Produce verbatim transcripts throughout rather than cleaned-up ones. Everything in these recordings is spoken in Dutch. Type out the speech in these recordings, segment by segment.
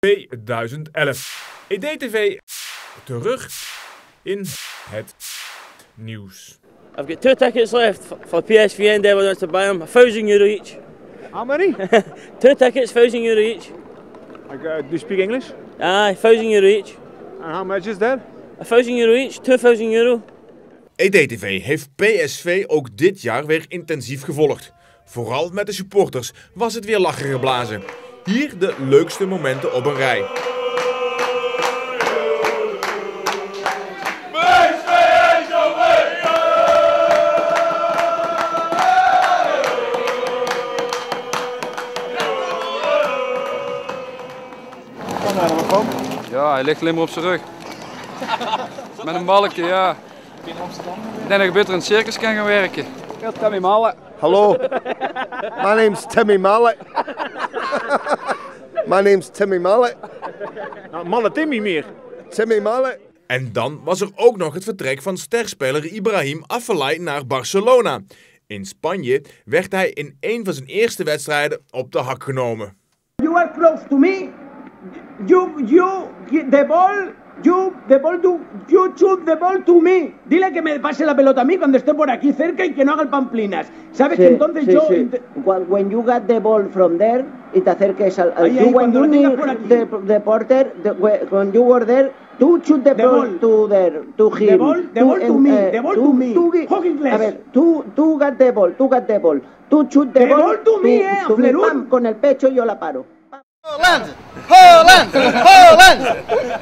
tweeduizend elf. E D T V terug in het nieuws. I've got two tickets left for P S V and everyone wants to buy them. A thousand euro each. How many? Two tickets, thousand euro each. I got, do you speak English? Aye, thousand euro each. And how much is that? A thousand euro each, two thousand euro. E D T V heeft P S V ook dit jaar weer intensief gevolgd. Vooral met de supporters was het weer lachen geblazen. Hier de leukste momenten op een rij. Ja, hij ligt alleen maar op zijn rug. Met een balkje, ja. Ik denk dat je beter in het circus kan gaan werken. Ja, Timmy Mallet. Hello, my name's Timmy Mallet. My name's Timmy Mallet. Nou, malle Timmy meer. Timmy Mallet. En dan was er ook nog het vertrek van sterspeler Ibrahim Afellay naar Barcelona. In Spanje werd hij in een van zijn eerste wedstrijden op de hak genomen. You are close to me. You, you, the ball, you, the ball, do, you shoot the ball to me. Dile que me pase la pelota a mí cuando esté por aquí cerca y que no haga pamplinas. ¿Sabes Sí, que entonces sí, yo... sí. When, when you got the ball from there y te acerques al... al Ahí, tú, ahí, when cuando you lo tengas need por aquí. the, the porter, the, when you were there, to shoot the, The ball, ball. to there, to him. The ball, the ball to and, me, uh, the ball to, to me. to gi- Hook English. A ver, tú, tú got the ball, tú got the ball. Tú shoot the, The ball to me, eh, to me, Flerún. pam, con el pecho yo la paro. Holland! Holland! Holland!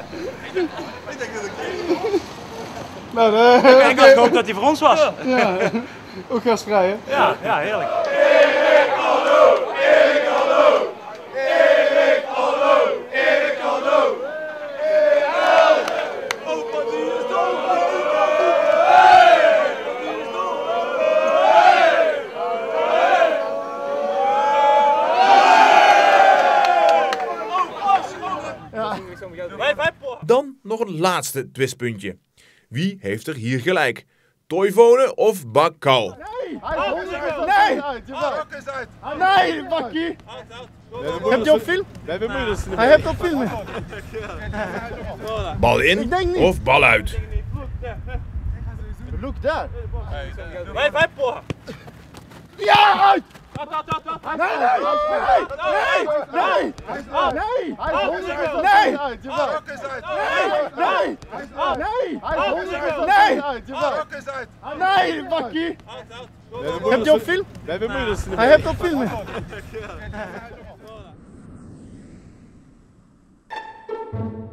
Nou, uh, Ik had gehoopt dat hij voor ons was. ja, ook gastvrij, hè? Ja, ja, heerlijk. Dan nog een laatste twistpuntje. Wie heeft er hier gelijk? Toivonen of Bakal? Nee! Nee, Bakkie! Heb je op film? We hebben moeders. Hij heeft op film. Bal in Ik denk niet. of bal uit? Look daar. Wij, wij, porra. Ja, uit! Dat, dat, dat, dat. Nee, nee, nee, nee, nee, nee, hij is honderd procent nee, uit, jawel. Nee, nee, hij is honderd procent uit, jawel. Nee, Bakkie. Heb je op film? We hebben moeders. Hij heeft op film.